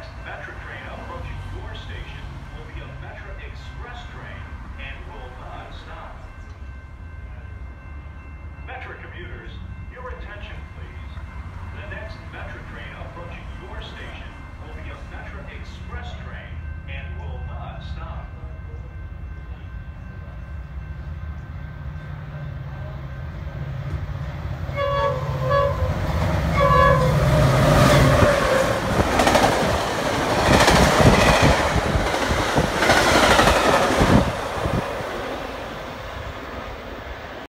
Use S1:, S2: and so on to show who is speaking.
S1: next Metra train approaching your station will be a Metra Express train and will not stop. Metra commuters, your attention please. The next Metra train approaching your station will be a Metra Express train and will